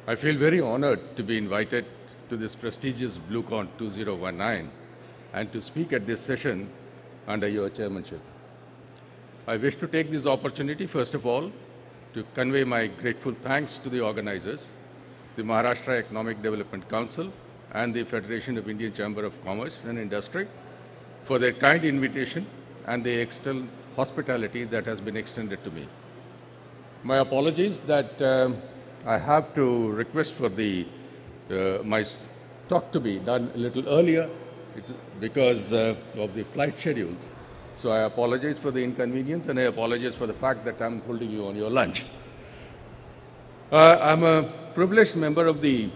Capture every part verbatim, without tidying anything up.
I feel very honored to be invited to this prestigious BLUECON two thousand nineteen and to speak at this session under your chairmanship. I wish to take this opportunity, first of all, to convey my grateful thanks to the organizers, the Maharashtra Economic Development Council and the Federation of Indian Chamber of Commerce and Industry for their kind invitation and the external hospitality that has been extended to me. My apologies that um, I have to request for the, uh, my talk to be done a little earlier because uh, of the flight schedules. So I apologize for the inconvenience and I apologize for the fact that I'm holding you on your lunch. Uh, I'm a privileged member of the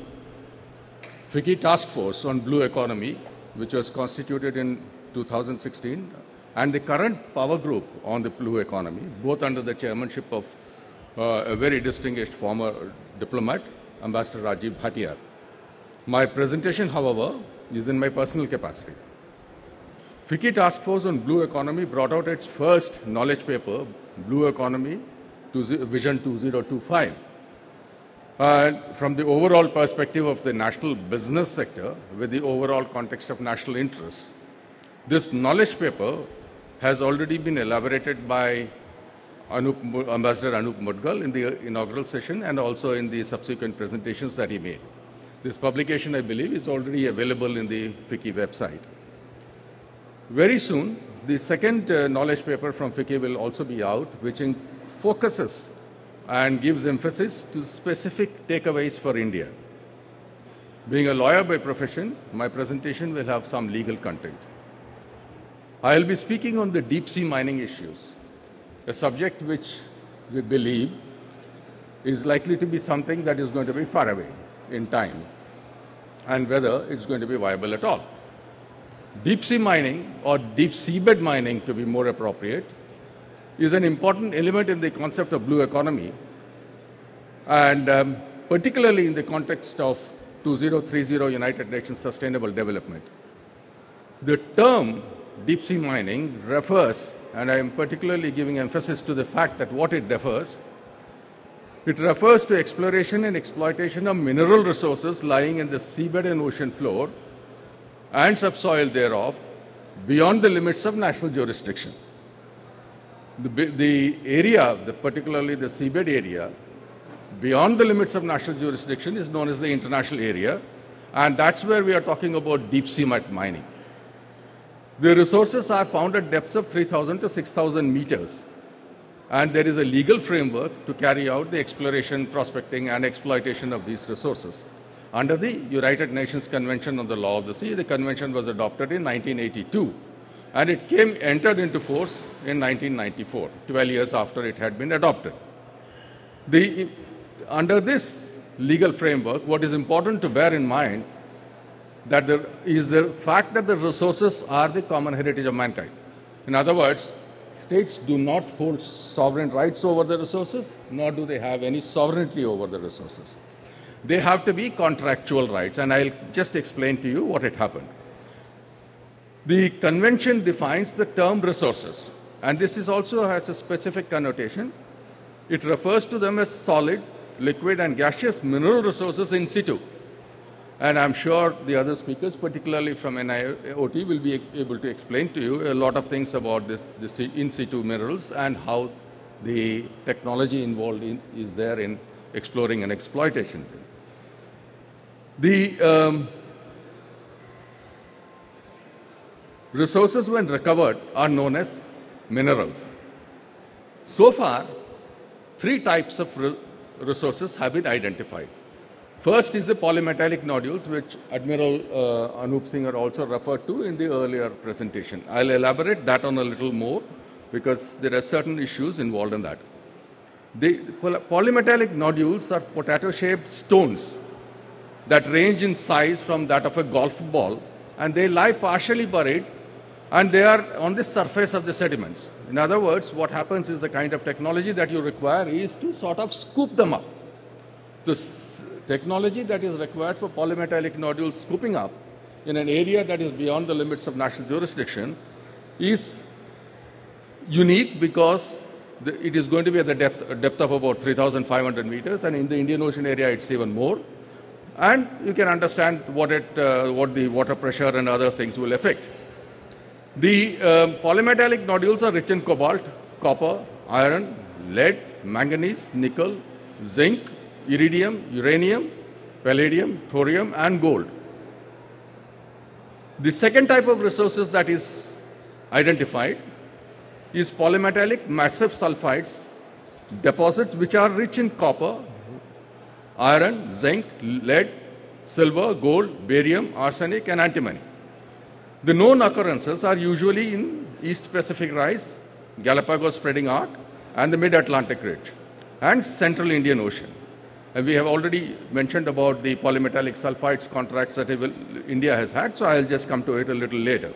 FICCI Task Force on Blue Economy, which was constituted in two thousand sixteen, and the current power group on the blue economy, both under the chairmanship of uh, a very distinguished former diplomat, Ambassador Rajan Bhatia. My presentation, however, is in my personal capacity. FICCI Task Force on Blue Economy brought out its first knowledge paper, Blue Economy Vision two thousand twenty-five. Uh, from the overall perspective of the national business sector with the overall context of national interests. This knowledge paper has already been elaborated by Anup, Ambassador Anup Mudgal in the inaugural session and also in the subsequent presentations that he made. This publication, I believe, is already available in the FICCI website. Very soon, the second uh, knowledge paper from FICCI will also be out, which focuses and gives emphasis to specific takeaways for India. Being a lawyer by profession, my presentation will have some legal content. I will be speaking on the deep sea mining issues, a subject which we believe is likely to be something that is going to be far away in time, and whether it's going to be viable at all. Deep sea mining, or deep seabed mining to be more appropriate, is an important element in the concept of blue economy, and um, particularly in the context of two thousand thirty United Nations Sustainable Development. The term deep sea mining refers, and I am particularly giving emphasis to the fact that what it refers, it refers to exploration and exploitation of mineral resources lying in the seabed and ocean floor and subsoil thereof beyond the limits of national jurisdiction. The, the area, the, particularly the seabed area, beyond the limits of national jurisdiction is known as the international area, and that's where we are talking about deep sea mining. The resources are found at depths of three thousand to six thousand meters, and there is a legal framework to carry out the exploration, prospecting, and exploitation of these resources. Under the United Nations Convention on the Law of the Sea, the convention was adopted in nineteen eighty-two. And it came, entered into force in nineteen ninety-four, twelve years after it had been adopted. The, under this legal framework, what is important to bear in mind that there is the fact that the resources are the common heritage of mankind. In other words, states do not hold sovereign rights over the resources, nor do they have any sovereignty over the resources. They have to be contractual rights, and I'll just explain to you what had happened. The convention defines the term resources, and this is also has a specific connotation. It refers to them as solid, liquid, and gaseous mineral resources in situ. And I'm sure the other speakers, particularly from N I O T, will be able to explain to you a lot of things about this, this in situ minerals and how the technology involved in, is there in exploring and exploitation. The um, resources, when recovered, are known as minerals. So far, three types of re resources have been identified. First is the polymetallic nodules, which Admiral uh, Anup Singh also referred to in the earlier presentation. I'll elaborate that on a little more because there are certain issues involved in that. The polymetallic nodules are potato-shaped stones that range in size from that of a golf ball, and they lie partially buried, and they are on the surface of the sediments. In other words, what happens is the kind of technology that you require is to sort of scoop them up. The technology that is required for polymetallic nodules scooping up in an area that is beyond the limits of national jurisdiction is unique because The, it is going to be at the depth, depth of about three thousand five hundred meters, and in the Indian Ocean area, it's even more. And you can understand what, it, uh, what the water pressure and other things will affect. The um, polymetallic nodules are rich in cobalt, copper, iron, lead, manganese, nickel, zinc, iridium, uranium, palladium, thorium, and gold. The second type of resources that is identified is polymetallic massive sulfides deposits which are rich in copper, iron, zinc, lead, silver, gold, barium, arsenic, and antimony. The known occurrences are usually in East Pacific Rise, Galapagos spreading arc, and the Mid-Atlantic Ridge, and Central Indian Ocean. And we have already mentioned about the polymetallic sulfides contracts that India has had, so I'll just come to it a little later.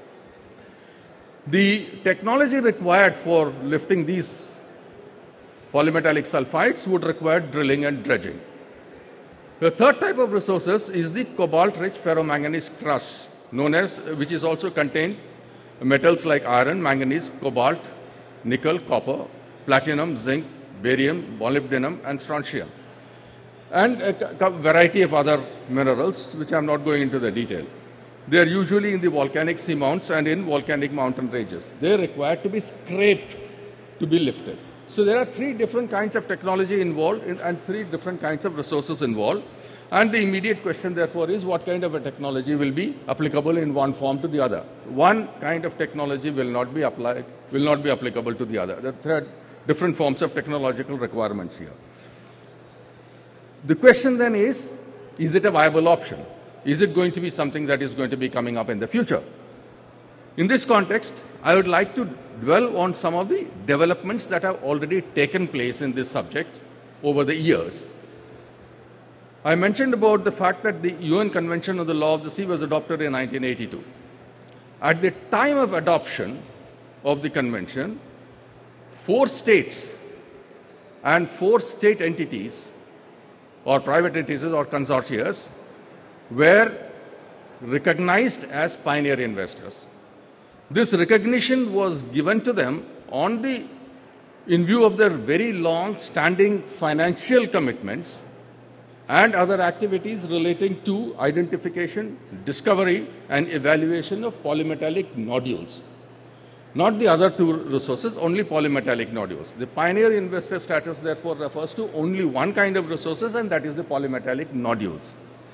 The technology required for lifting these polymetallic sulfides would require drilling and dredging. The third type of resources is the cobalt-rich ferromanganese crust, known as, which is also contained metals like iron, manganese, cobalt, nickel, copper, platinum, zinc, barium, molybdenum, and strontium, and a variety of other minerals, which I'm not going into the detail. They are usually in the volcanic seamounts and in volcanic mountain ranges. They are required to be scraped to be lifted. So there are three different kinds of technology involved in, and three different kinds of resources involved. And the immediate question, therefore, is what kind of a technology will be applicable in one form to the other. One kind of technology will not be applied, will not be applicable to the other. There are different forms of technological requirements here. The question then is, is it a viable option? Is it going to be something that is going to be coming up in the future? In this context, I would like to dwell on some of the developments that have already taken place in this subject over the years. I mentioned about the fact that the U N Convention on the Law of the Sea was adopted in nineteen eighty-two. At the time of adoption of the convention, four states and four state entities or private entities or consortia were recognized as pioneer investors. This recognition was given to them on the, in view of their very long-standing financial commitments and other activities relating to identification, discovery, and evaluation of polymetallic nodules. Not the other two resources, only polymetallic nodules. The pioneer investor status, therefore, refers to only one kind of resources, and that is the polymetallic nodules.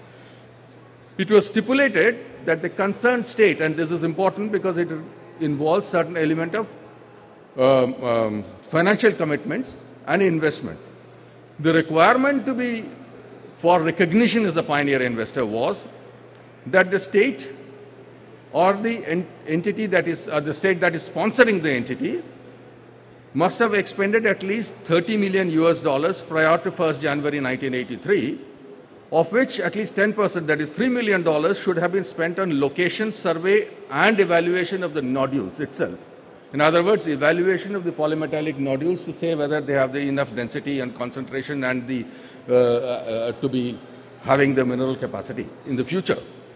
It was stipulated that the concerned state, and this is important because it involves certain element of um, um, financial commitments and investments. The requirement to be for recognition as a pioneer investor was that the state or the ent entity that is, or the state that is sponsoring the entity must have expended at least thirty million U S dollars prior to first January nineteen eighty-three, of which at least ten percent, that is three million dollars, should have been spent on location, survey, and evaluation of the nodules itself. In other words, evaluation of the polymetallic nodules to say whether they have the enough density and concentration and the, uh, uh, to be having the mineral capacity in the future.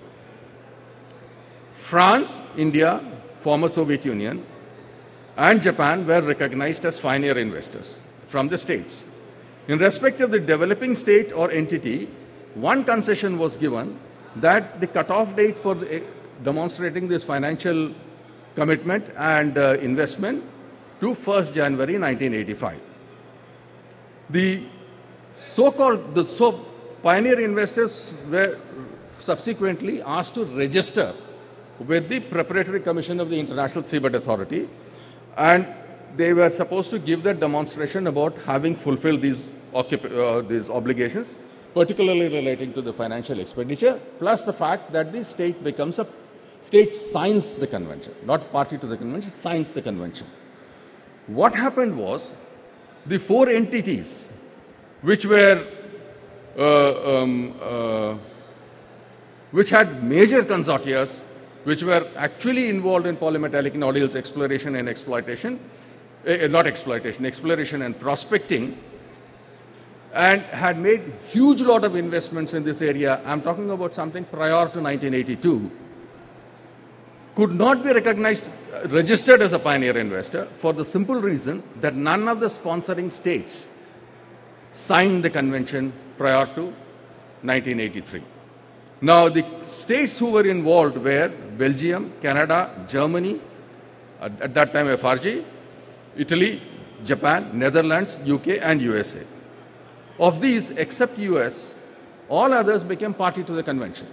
France, India, former Soviet Union, and Japan were recognized as pioneer investors from the states. In respect of the developing state or entity, one concession was given that the cutoff date for the, uh, demonstrating this financial commitment and uh, investment to first January nineteen eighty-five. The so-called the so pioneer investors were subsequently asked to register with the Preparatory Commission of the International Seabed Authority, and they were supposed to give their demonstration about having fulfilled these, uh, these obligations, particularly relating to the financial expenditure, plus the fact that the state becomes a state signs the convention, not party to the convention, signs the convention. What happened was the four entities which were uh, um, uh, which had major consortia, which were actually involved in polymetallic nodules exploration and exploitation, uh, not exploitation, exploration and prospecting, and had made huge lot of investments in this area. I'm talking about something prior to nineteen eighty-two. could not be recognized, uh, registered as a pioneer investor for the simple reason that none of the sponsoring states signed the convention prior to nineteen eighty-three. Now, the states who were involved were Belgium, Canada, Germany, at, at that time F R G, Italy, Japan, Netherlands, U K, and U S A. Of these, except U S, all others became party to the convention,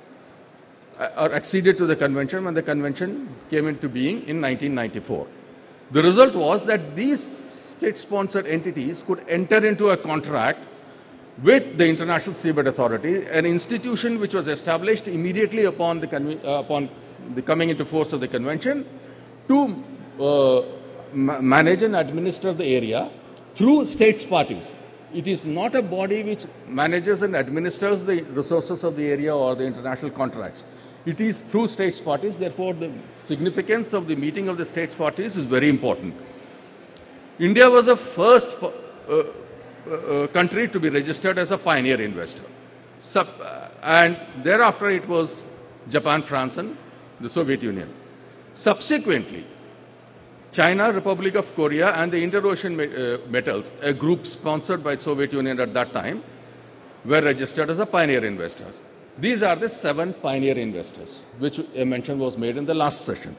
or acceded to the convention when the convention came into being in nineteen ninety-four. The result was that these state-sponsored entities could enter into a contract with the International Seabed Authority, an institution which was established immediately upon the, uh, upon the coming into force of the convention to uh, ma manage and administer the area through states parties. It is not a body which manages and administers the resources of the area or the international contracts. It is through states parties. Therefore, the significance of the meeting of the states parties is very important. India was the first uh, uh, country to be registered as a pioneer investor. Sub, uh, and thereafter, it was Japan, France, and the Soviet Union. Subsequently, China, Republic of Korea, and the Inter-Ocean uh, Metals, a group sponsored by the Soviet Union at that time, were registered as a pioneer investors. These are the seven pioneer investors, which a mention was made in the last session.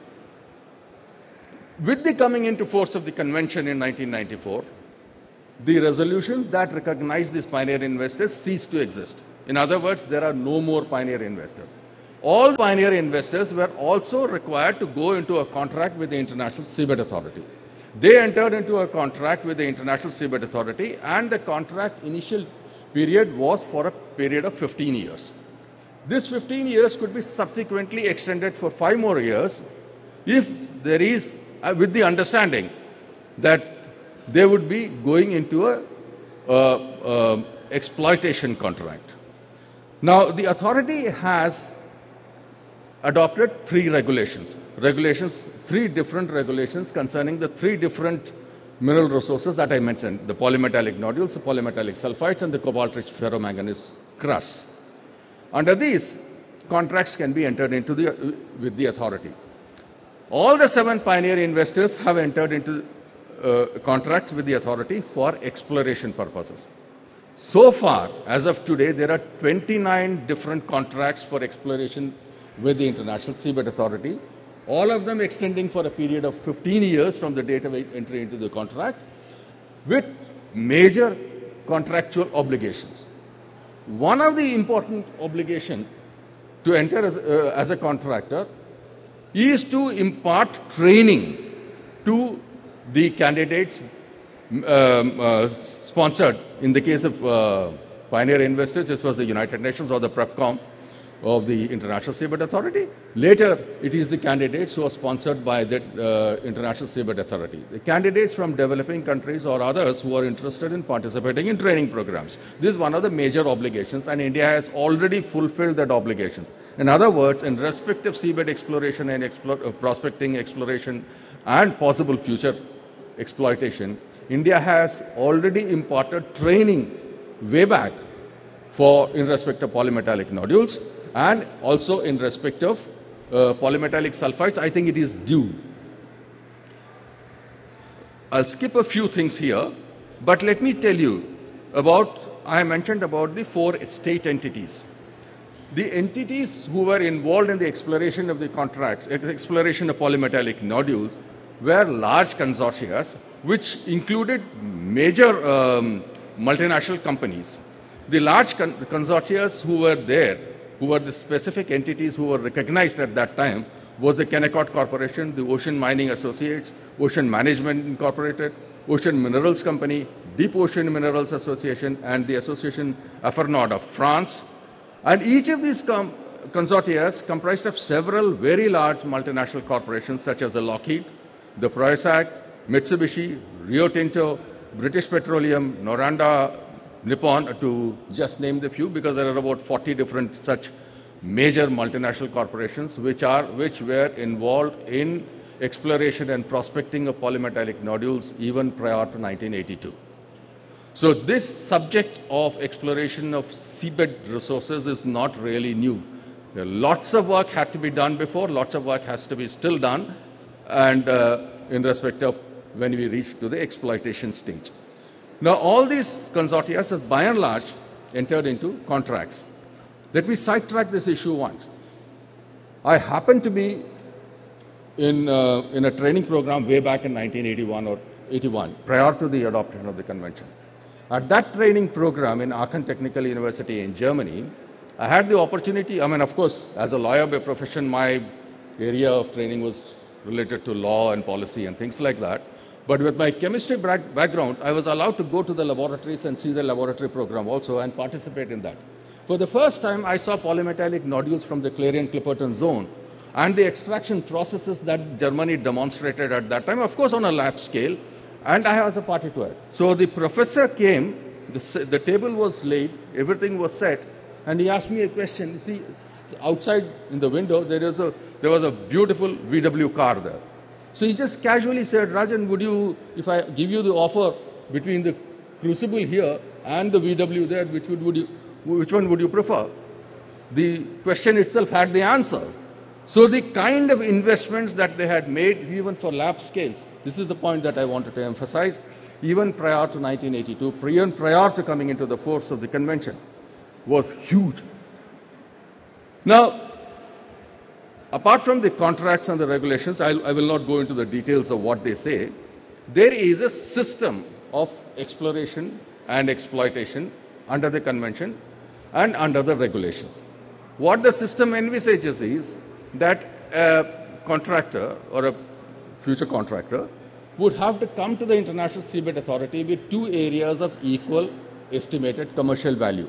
With the coming into force of the convention in nineteen ninety-four, the resolution that recognized these pioneer investors ceased to exist. In other words, there are no more pioneer investors. All pioneer investors were also required to go into a contract with the International Seabed Authority. They entered into a contract with the International Seabed Authority, and the contract initial period was for a period of fifteen years. This fifteen years could be subsequently extended for five more years if there is, uh, with the understanding that they would be going into a uh, uh, exploitation contract. Now, the authority has adopted three regulations. Regulations, three different regulations concerning the three different mineral resources that I mentioned, the polymetallic nodules, the polymetallic sulfides, and the cobalt-rich ferromanganese crust. Under these, contracts can be entered into the, uh, with the authority. All the seven pioneer investors have entered into uh, contracts with the authority for exploration purposes. So far, as of today, there are twenty-nine different contracts for exploration with the International Seabed Authority, all of them extending for a period of fifteen years from the date of entry into the contract, with major contractual obligations. One of the important obligations to enter as, uh, as a contractor is to impart training to the candidates um, uh, sponsored. In the case of uh, pioneer investors, this was the United Nations or the PrepCom of the International Seabed Authority. Later, it is the candidates who are sponsored by the uh, International Seabed Authority. The candidates from developing countries or others who are interested in participating in training programs. This is one of the major obligations, and India has already fulfilled that obligations. In other words, in respect of seabed exploration and explore, uh, prospecting, exploration, and possible future exploitation, India has already imparted training way back for in respect of polymetallic nodules, and also in respect of uh, polymetallic sulfides. I think it is due. I'll skip a few things here, but let me tell you about, I mentioned about the four state entities. The entities who were involved in the exploration of the contracts, exploration of polymetallic nodules, were large consortia, which included major um, multinational companies. The large con consortia who were there, who were the specific entities who were recognized at that time, was the Kennecott Corporation, the Ocean Mining Associates, Ocean Management Incorporated, Ocean Minerals Company, Deep Ocean Minerals Association, and the Association Afernod of France. And each of these com consortia comprised of several very large multinational corporations such as the Lockheed, the Proesag, Mitsubishi, Rio Tinto, British Petroleum, Noranda, Nippon, to just name the few, because there are about forty different such major multinational corporations which are which were involved in exploration and prospecting of polymetallic nodules even prior to nineteen eighty-two. So this subject of exploration of seabed resources is not really new. There lots of work had to be done before, lots of work has to be still done, and uh, in respect of when we reach to the exploitation stage. Now, all these consortia has by and large entered into contracts. Let me sidetrack this issue once. I happened to be in, uh, in a training program way back in nineteen eighty-one or eighty-one, prior to the adoption of the convention. At that training program in Aachen Technical University in Germany, I had the opportunity, I mean, of course, as a lawyer by profession, my area of training was related to law and policy and things like that. But with my chemistry background, I was allowed to go to the laboratories and see the laboratory program also and participate in that. For the first time, I saw polymetallic nodules from the Clarion-Clipperton zone and the extraction processes that Germany demonstrated at that time, of course on a lab scale, and I was a party to it. So the professor came, the, the table was laid, everything was set, and he asked me a question. You see, outside in the window, there, is a, there was a beautiful V W car there. So he just casually said, Rajan, would you, if I give you the offer between the crucible here and the V W there, which, would, would you, which one would you prefer? The question itself had the answer. So the kind of investments that they had made, even for lab scales, this is the point that I wanted to emphasize, even prior to nineteen eighty-two, even prior to coming into the force of the convention, was huge. Now, apart from the contracts and the regulations, I, I will not go into the details of what they say. There is a system of exploration and exploitation under the convention and under the regulations. What the system envisages is that a contractor or a future contractor would have to come to the International Seabed Authority with two areas of equal estimated commercial value.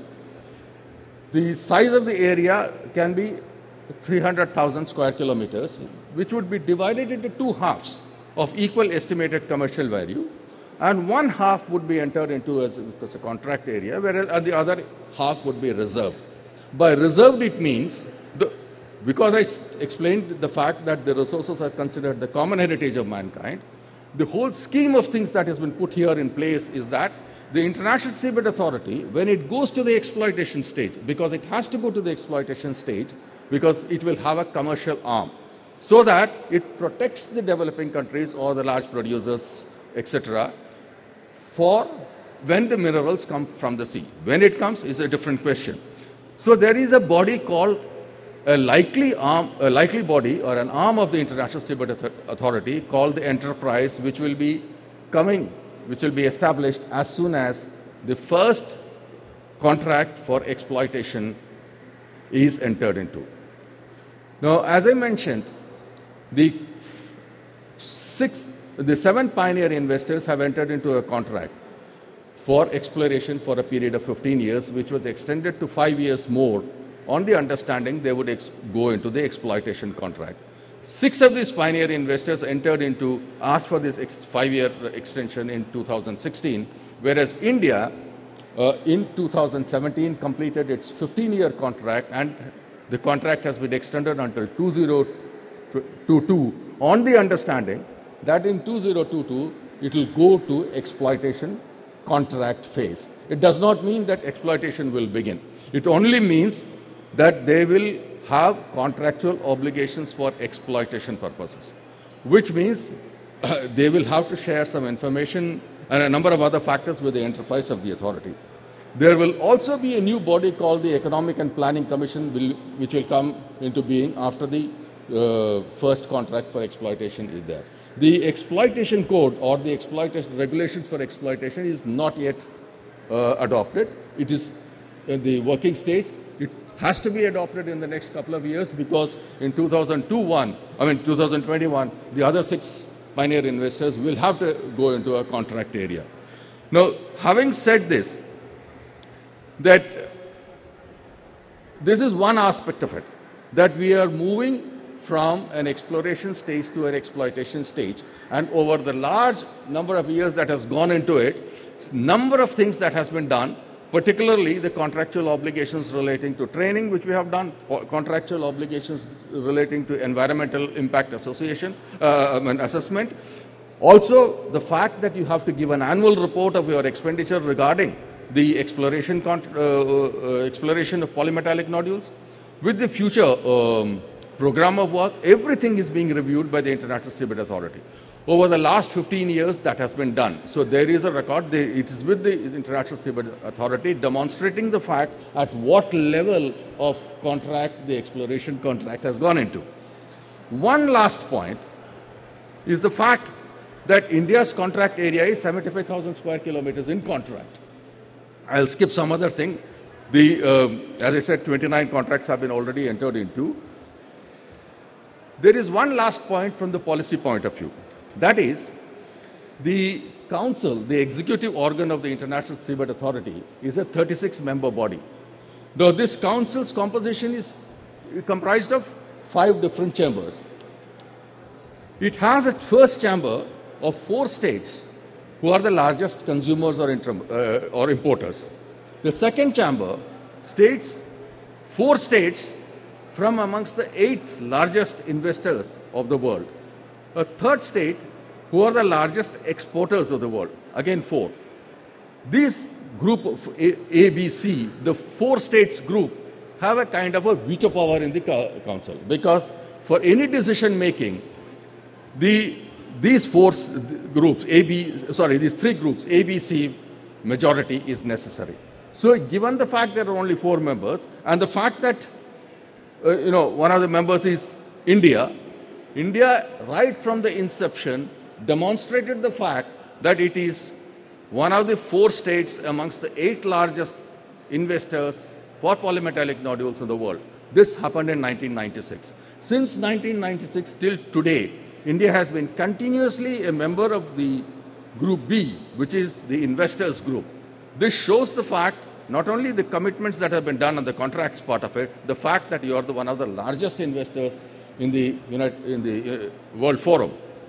The size of the area can be three hundred thousand square kilometers, which would be divided into two halves of equal estimated commercial value, and one half would be entered into as, as a contract area, whereas the other half would be reserved. By reserved, it means, the, because I explained the fact that the resources are considered the common heritage of mankind, the whole scheme of things that has been put here in place is that the International Seabed Authority, when it goes to the exploitation stage, because it has to go to the exploitation stage, because it will have a commercial arm, so that it protects the developing countries or the large producers, et cetera, for when the minerals come from the sea. When it comes is a different question. So there is a body called a likely arm, a likely body or an arm of the International Seabed Authority called the Enterprise, which will be coming, which will be established as soon as the first contract for exploitation is entered into. Now, as I mentioned, the six, the seven pioneer investors have entered into a contract for exploration for a period of fifteen years, which was extended to five years more on the understanding they would ex go into the exploitation contract. Six of these pioneer investors entered into, asked for this five-year extension in two thousand sixteen, whereas India uh, in two thousand seventeen completed its fifteen-year contract, and the contract has been extended until two thousand twenty-two on the understanding that in two thousand twenty-two it will go to exploitation contract phase. It does not mean that exploitation will begin. It only means that they will have contractual obligations for exploitation purposes, which means uh, they will have to share some information and a number of other factors with the enterprise of the authority. There will also be a new body called the Economic and Planning Commission, will, which will come into being after the uh, first contract for exploitation is there. The exploitation code or the exploitation regulations for exploitation is not yet uh, adopted. It is in the working stage. It has to be adopted in the next couple of years, because in two thousand twenty-one, I mean two thousand twenty-one, the other six pioneer investors will have to go into a contract area. Now, having said this, that this is one aspect of it, that we are moving from an exploration stage to an exploitation stage, and over the large number of years that has gone into it, number of things that has been done, particularly the contractual obligations relating to training, which we have done, contractual obligations relating to environmental impact association, uh, assessment. Also, the fact that you have to give an annual report of your expenditure regarding the exploration, uh, uh, exploration of polymetallic nodules. with the future um, program of work, everything is being reviewed by the International Seabed Authority. Over the last fifteen years, that has been done. So there is a record. They, it is with the International Seabed Authority demonstrating the fact at what level of contract the exploration contract has gone into. One last point is the fact that India's contract area is seventy-five thousand square kilometers in contract. I'll skip some other thing. The, um, as I said, twenty-nine contracts have been already entered into. There is one last point from the policy point of view. That is, the council, the executive organ of the International Seabed Authority, is a thirty-six member body. Though this council's composition is comprised of five different chambers. It has a first chamber of four states who are the largest consumers or, uh, or importers. The second chamber states four states from amongst the eight largest investors of the world. A third state who are the largest exporters of the world, again four. This group of A, A, B, C, the four states group, have a kind of a veto power in the council, because for any decision making, the, these four groups, A, B, sorry, these three groups, A, B, C, majority is necessary. So given the fact there are only four members, and the fact that Uh, you know, one of the members is India. India, right from the inception, demonstrated the fact that it is one of the four states amongst the eight largest investors for polymetallic nodules in the world. This happened in nineteen ninety-six. Since nineteen ninety-six till today, India has been continuously a member of the Group B, which is the investors group. This shows the fact not only the commitments that have been done on the contracts part of it, the fact that you are the one of the largest investors in the, in the uh, World Forum.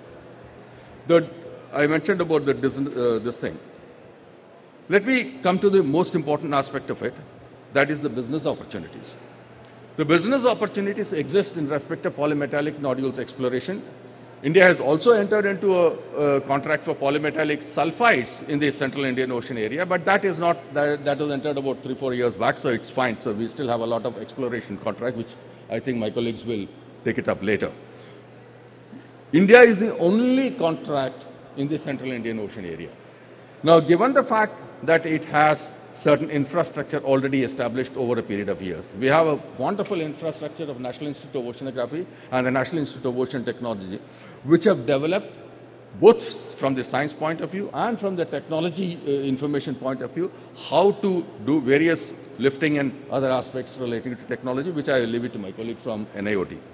The, I mentioned about the, uh, this thing. Let me come to the most important aspect of it, that is the business opportunities. The business opportunities exist in respect of polymetallic nodules exploration. India has also entered into a, a contract for polymetallic sulfides in the central Indian Ocean area, but that is not, that, that was entered about three, four years back, so it's fine. So we still have a lot of exploration contract, which I think my colleagues will take it up later. India is the only contract in the central Indian Ocean area. Now, given the fact that it has certain infrastructure already established over a period of years. We have a wonderful infrastructure of National Institute of Oceanography and the National Institute of Ocean Technology, which have developed both from the science point of view and from the technology uh, information point of view, how to do various lifting and other aspects relating to technology, which I will leave it to my colleague from N I O T.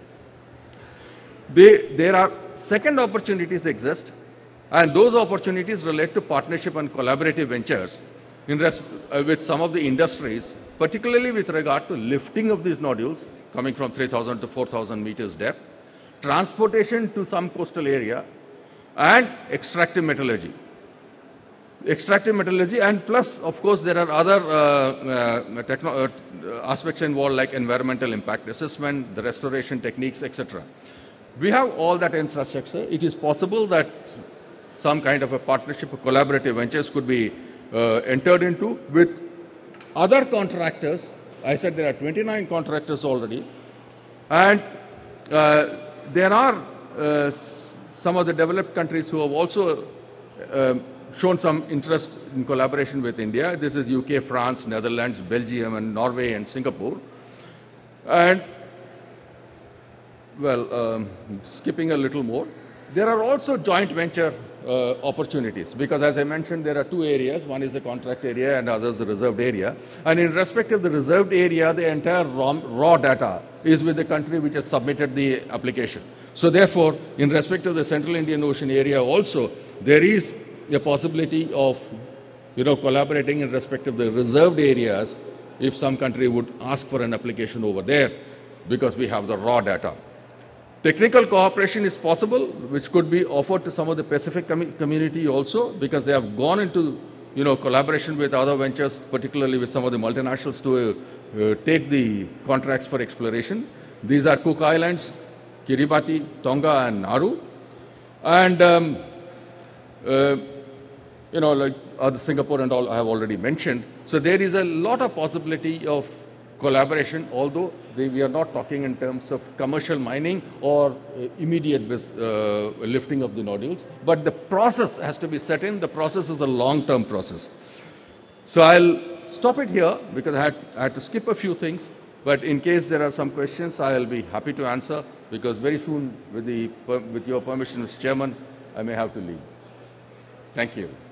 They, there are second opportunities exist, and those opportunities relate to partnership and collaborative ventures in res uh, with some of the industries, particularly with regard to lifting of these nodules coming from three thousand to four thousand meters depth, transportation to some coastal area, and extractive metallurgy. Extractive metallurgy, and plus, of course, there are other uh, uh, techno uh, aspects involved like environmental impact assessment, the restoration techniques, et cetera. We have all that infrastructure. It is possible that some kind of a partnership or collaborative ventures could be Uh, entered into with other contractors. I said there are twenty-nine contractors already, and uh, there are uh, some of the developed countries who have also uh, shown some interest in collaboration with India. This is U K, France, Netherlands, Belgium, and Norway, and Singapore. And, well, um, skipping a little more, there are also joint venture Uh, opportunities, because as I mentioned, there are two areas. One is the contract area and the other is the reserved area. And in respect of the reserved area, the entire raw, raw data is with the country which has submitted the application. So therefore, in respect of the central Indian Ocean area also, there is a possibility of, you know, collaborating in respect of the reserved areas if some country would ask for an application over there, because we have the raw data. Technical cooperation is possible, which could be offered to some of the Pacific com community also, because they have gone into, you know, collaboration with other ventures, particularly with some of the multinationals, to uh, uh, take the contracts for exploration. These are Cook Islands, Kiribati, Tonga, and Nauru. And, um, uh, you know, like other Singapore and all I have already mentioned. So there is a lot of possibility of collaboration, although they, we are not talking in terms of commercial mining or uh, immediate bis, uh, lifting of the nodules, but the process has to be set in. The process is a long-term process. So I'll stop it here because I had, I had to skip a few things, but in case there are some questions, I'll be happy to answer, because very soon, with, the, with your permission, Mister Chairman, I may have to leave. Thank you.